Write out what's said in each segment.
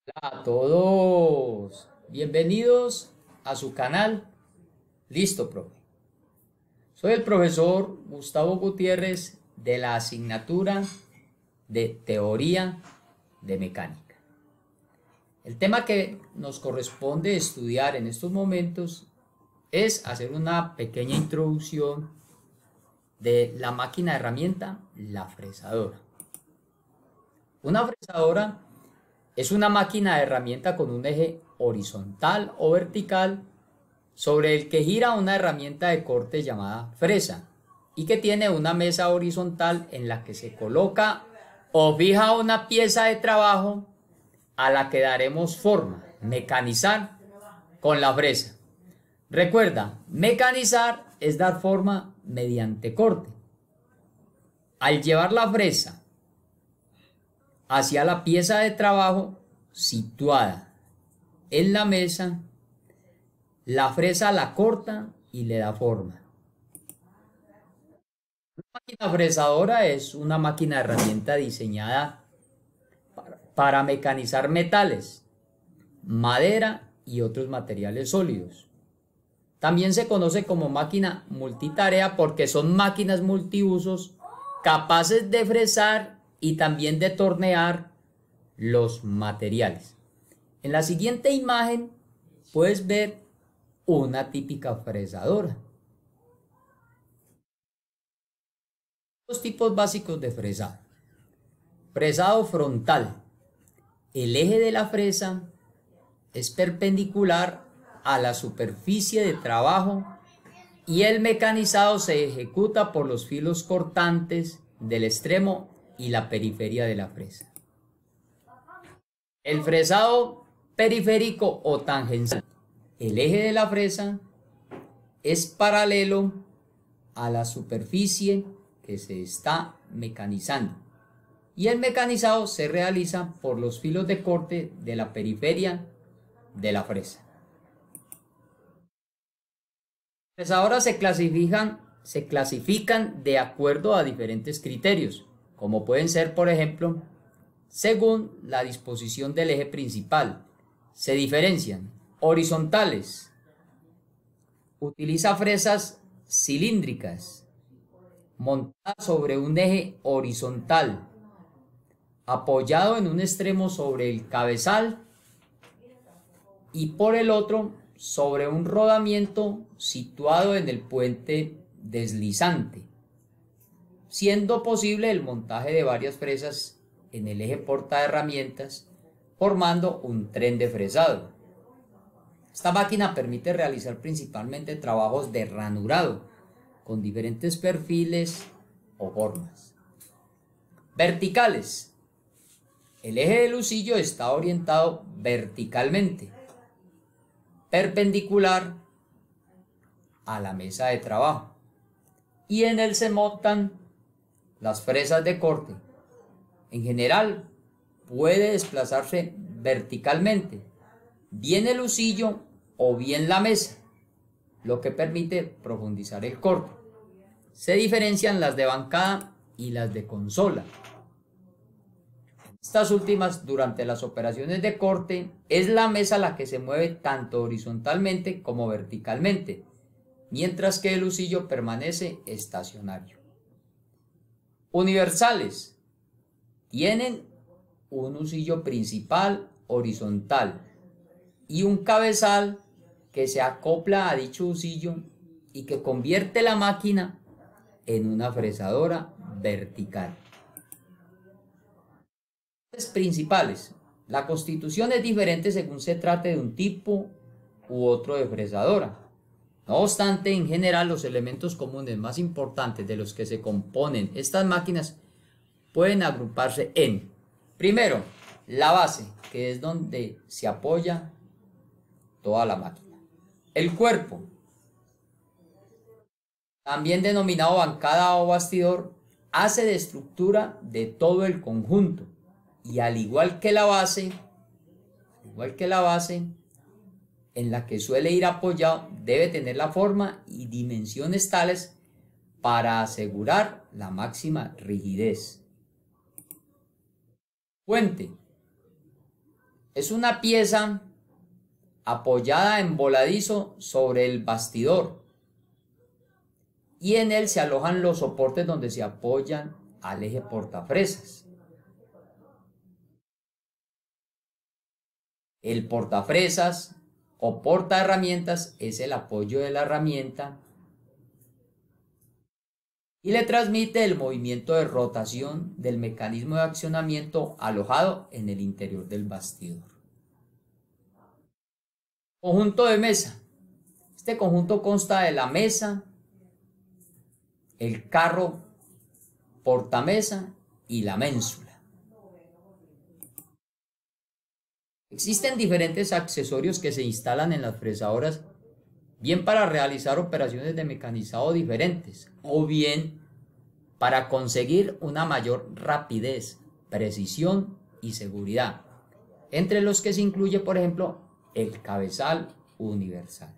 A todos, bienvenidos a su canal. Listo, profe. Soy el profesor Gustavo Gutiérrez de la asignatura de Teoría de Mecánica. El tema que nos corresponde estudiar en estos momentos es hacer una pequeña introducción de la máquina de herramienta, la fresadora. Una fresadora es una máquina de herramienta con un eje horizontal o vertical sobre el que gira una herramienta de corte llamada fresa y que tiene una mesa horizontal en la que se coloca o fija una pieza de trabajo a la que daremos forma, mecanizar con la fresa. Recuerda, mecanizar es dar forma mediante corte. Al llevar la fresa hacia la pieza de trabajo situada en la mesa, la fresa la corta y le da forma. Una máquina fresadora es una máquina de herramienta diseñada para mecanizar metales, madera y otros materiales sólidos. También se conoce como máquina multitarea porque son máquinas multiusos capaces de fresar y también de tornear los materiales. En la siguiente imagen puedes ver una típica fresadora. Dos tipos básicos de fresado. Fresado frontal. El eje de la fresa es perpendicular a la superficie de trabajo y el mecanizado se ejecuta por los filos cortantes del extremo y la periferia de la fresa. El fresado periférico o tangencial. El eje de la fresa es paralelo a la superficie que se está mecanizando y el mecanizado se realiza por los filos de corte de la periferia de la fresa. Las fresadoras se clasifican de acuerdo a diferentes criterios, como pueden ser, por ejemplo, según la disposición del eje principal. Se diferencian horizontales. Utiliza fresas cilíndricas montadas sobre un eje horizontal, apoyado en un extremo sobre el cabezal y por el otro sobre un rodamiento situado en el puente deslizante, siendo posible el montaje de varias fresas en el eje portaherramientas, formando un tren de fresado. Esta máquina permite realizar principalmente trabajos de ranurado, con diferentes perfiles o formas. Verticales. El eje del husillo está orientado verticalmente, perpendicular a la mesa de trabajo, y en él se montan las fresas de corte. En general, puede desplazarse verticalmente, bien el husillo o bien la mesa, lo que permite profundizar el corte. Se diferencian las de bancada y las de consola. Estas últimas, durante las operaciones de corte, es la mesa la que se mueve tanto horizontalmente como verticalmente, mientras que el husillo permanece estacionario. Universales. Tienen un husillo principal horizontal y un cabezal que se acopla a dicho husillo y que convierte la máquina en una fresadora vertical. Principales. La constitución es diferente según se trate de un tipo u otro de fresadora. No obstante, en general, los elementos comunes más importantes de los que se componen estas máquinas pueden agruparse en, primero, la base, que es donde se apoya toda la máquina. El cuerpo, también denominado bancada o bastidor, hace de estructura de todo el conjunto y al igual que la base, en la que suele ir apoyado, debe tener la forma y dimensiones tales para asegurar la máxima rigidez. Puente. Es una pieza apoyada en voladizo sobre el bastidor y en él se alojan los soportes donde se apoyan al eje portafresas. El portafresas o portaherramientas es el apoyo de la herramienta y le transmite el movimiento de rotación del mecanismo de accionamiento alojado en el interior del bastidor. Conjunto de mesa. Este conjunto consta de la mesa, el carro portamesa y la ménsula. Existen diferentes accesorios que se instalan en las fresadoras, bien para realizar operaciones de mecanizado diferentes o bien para conseguir una mayor rapidez, precisión y seguridad, entre los que se incluye, por ejemplo, el cabezal universal.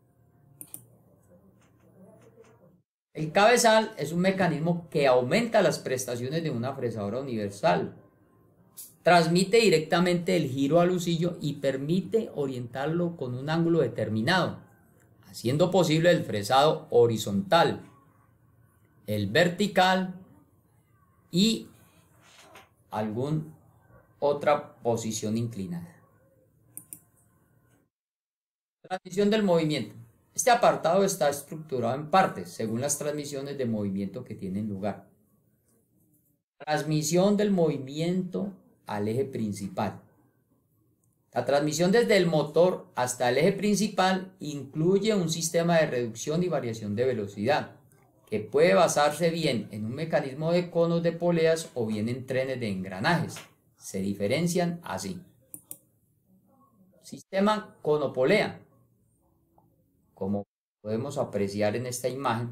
El cabezal es un mecanismo que aumenta las prestaciones de una fresadora universal. Transmite directamente el giro al husillo y permite orientarlo con un ángulo determinado, haciendo posible el fresado horizontal, el vertical y alguna otra posición inclinada. Transmisión del movimiento. Este apartado está estructurado en partes según las transmisiones de movimiento que tienen lugar. Transmisión del movimiento al eje principal. La transmisión desde el motor hasta el eje principal incluye un sistema de reducción y variación de velocidad, que puede basarse bien en un mecanismo de conos de poleas o bien en trenes de engranajes. Se diferencian así. Sistema conopolea, como podemos apreciar en esta imagen,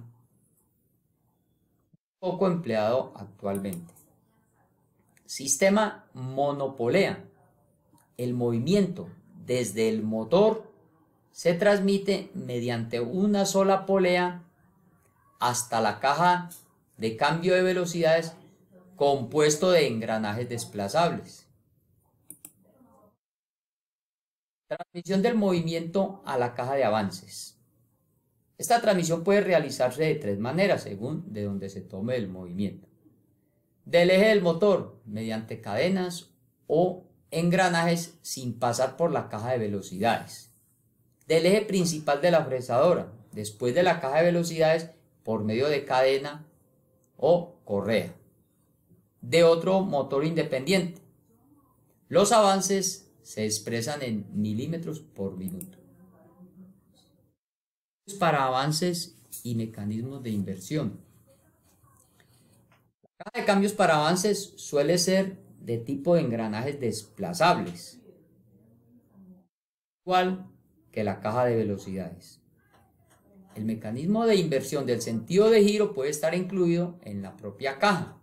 poco empleado actualmente. Sistema monopolea. El movimiento desde el motor se transmite mediante una sola polea hasta la caja de cambio de velocidades compuesto de engranajes desplazables. Transmisión del movimiento a la caja de avances. Esta transmisión puede realizarse de tres maneras según de donde se tome el movimiento. Del eje del motor, mediante cadenas o engranajes sin pasar por la caja de velocidades. Del eje principal de la fresadora, después de la caja de velocidades, por medio de cadena o correa. De otro motor independiente. Los avances se expresan en milímetros por minuto. Para avances y mecanismos de inversión. La caja de cambios para avances suele ser de tipo de engranajes desplazables, igual que la caja de velocidades. El mecanismo de inversión del sentido de giro puede estar incluido en la propia caja.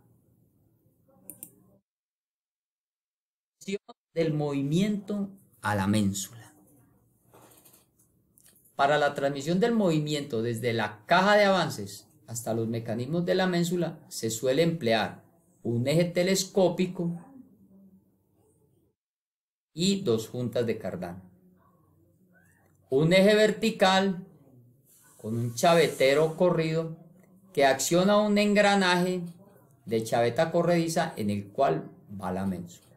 Del movimiento a la ménsula. Para la transmisión del movimiento desde la caja de avances hasta los mecanismos de la ménsula se suele emplear un eje telescópico y dos juntas de cardán. Un eje vertical con un chavetero corrido que acciona un engranaje de chaveta corrediza en el cual va la ménsula.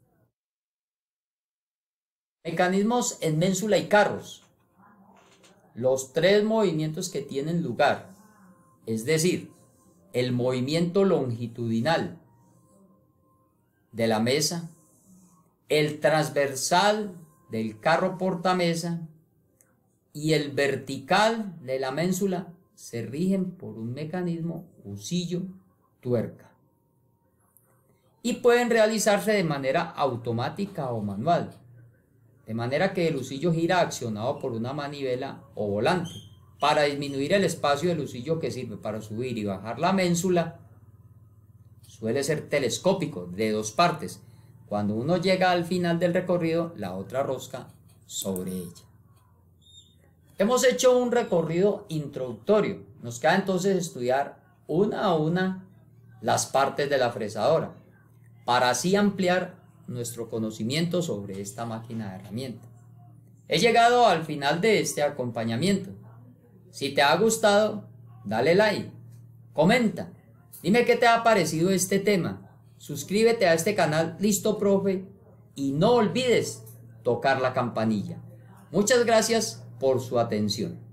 Mecanismos en ménsula y carros. Los tres movimientos que tienen lugar, es decir, el movimiento longitudinal de la mesa, el transversal del carro portamesa y el vertical de la ménsula se rigen por un mecanismo husillo-tuerca y pueden realizarse de manera automática o manual, de manera que el husillo gira accionado por una manivela o volante. Para disminuir el espacio del husillo que sirve para subir y bajar la ménsula, suele ser telescópico, de dos partes. Cuando uno llega al final del recorrido, la otra rosca sobre ella. Hemos hecho un recorrido introductorio. Nos queda entonces estudiar una a una las partes de la fresadora, para así ampliar nuestro conocimiento sobre esta máquina de herramienta. He llegado al final de este acompañamiento. Si te ha gustado, dale like, comenta, dime qué te ha parecido este tema, suscríbete a este canal Listo Profe y no olvides tocar la campanilla. Muchas gracias por su atención.